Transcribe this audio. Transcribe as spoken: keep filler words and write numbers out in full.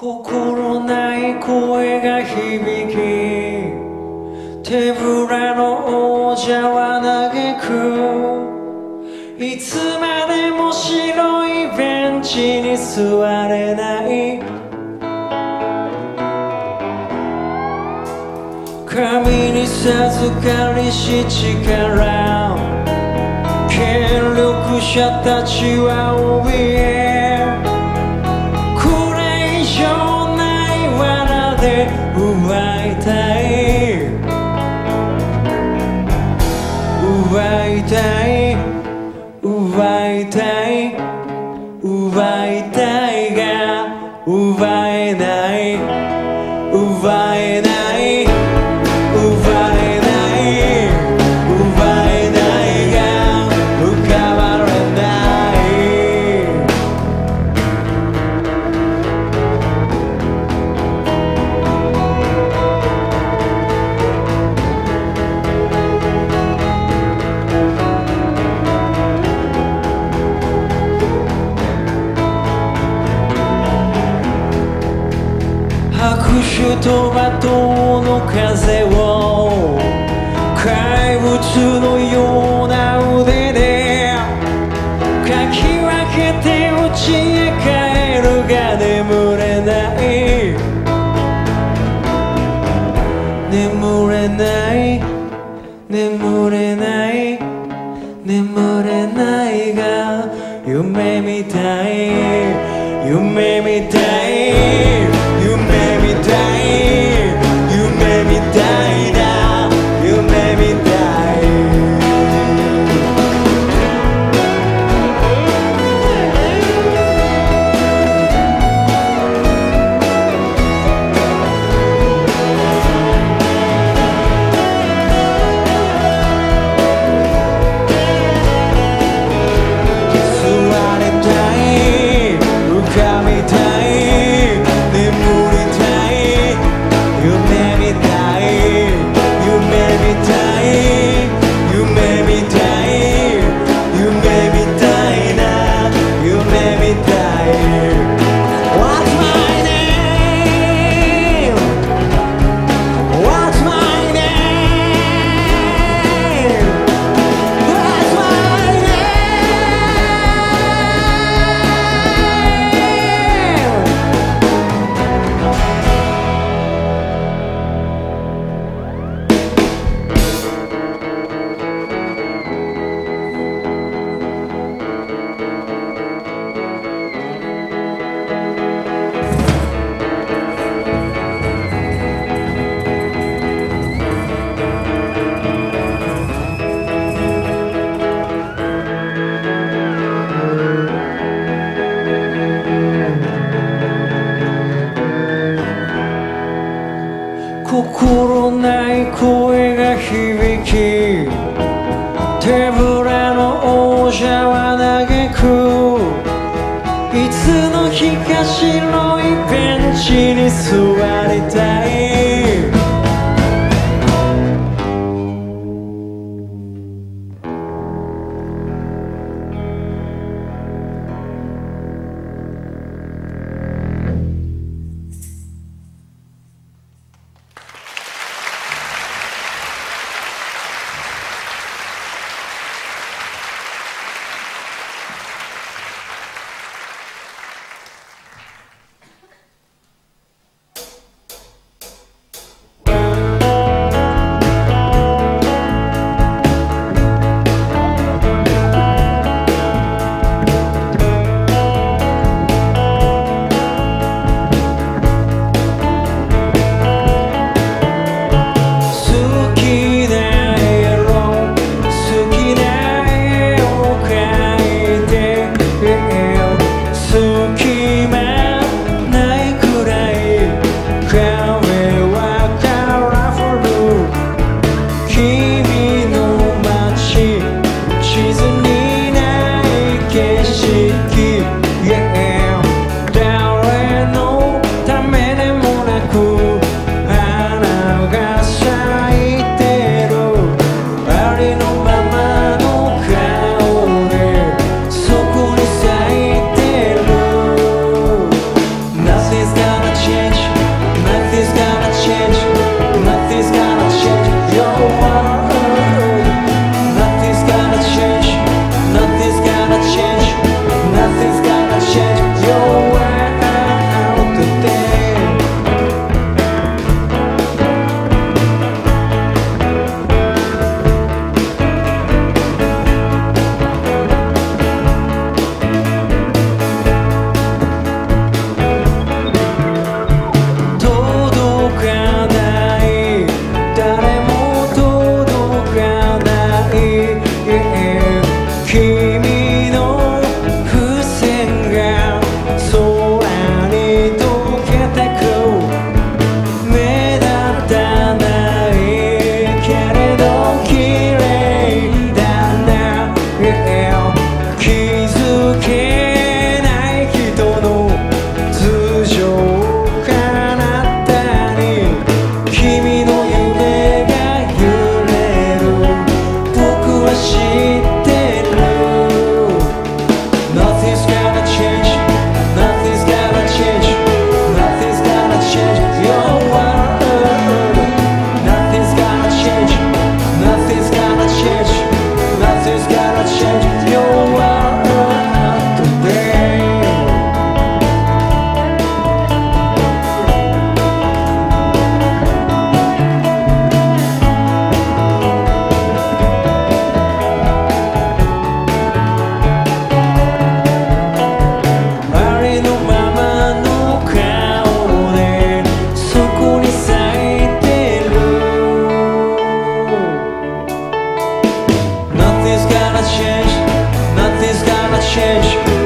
心ない声が響き、手ぶらの王者は嘆く。いつまでも白いベンチに座れない。神に授かりし力、権力者たちは怯え、これ以上ない罠で奪いたい、奪いたい、奪いたい、奪いたいが奪えない、奪えない、奪えない、奪えないが浮かばれない。拍手と罵倒の風を怪物のような腕でかき分けて家へ帰るが眠れない、眠れない、眠れない、眠れないが夢みたい、夢みたい、夢みたい、夢みたいな、夢みたい。座れたい、浮かびたい、眠りたい、夢みたい、夢みたい、夢みたい、夢みたいな、夢みたい。 What's my name? What's my name? What's my name?心ない声が響き、手ぶらの王者は嘆く。いつの日か白いベンチに座りたい。 change, nothing's gonna change.